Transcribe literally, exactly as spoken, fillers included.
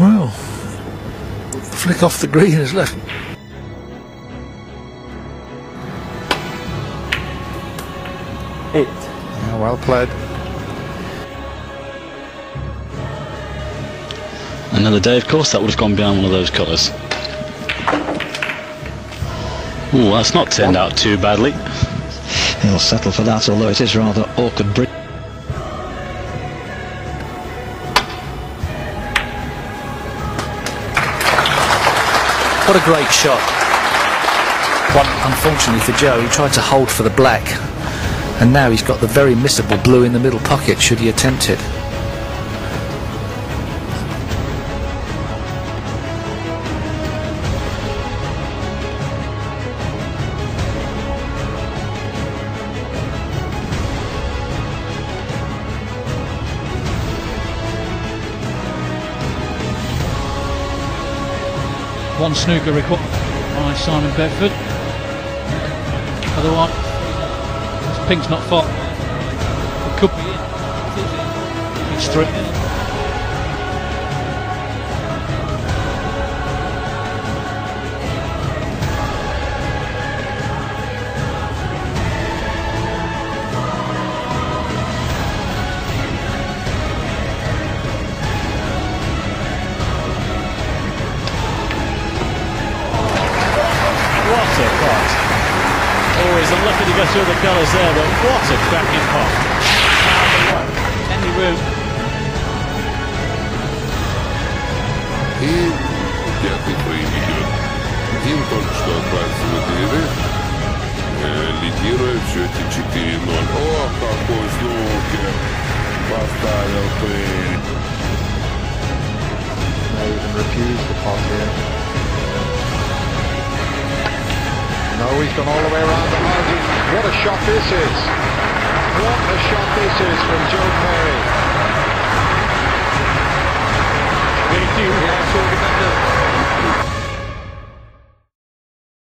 Well, flick off the green has left. It. Yeah, well played. Another day, of course, that would have gone behind one of those colours. Ooh, that's not turned out too badly. He'll settle for that, although it is rather awkward. What a great shot. But unfortunately for Joe, he tried to hold for the black, and now he's got the very missable blue in the middle pocket should he attempt it. One snooker required by Simon Bedford. Otherwise, this pink's not far. It could be in. It's three. What a pot. Always unlucky to go through the colours there, but what a cracking pot. Any room. И пятый фрейм идет. Дим только что отправился на перерыв, э, лидируя в счете четыре ноль. О, какой снукер! Поставил пыль. May even refuse the pot here. No, he's gone all the way around the houses. What a shot this is! What a shot this is from Joe Perry. Thank you. Yeah, so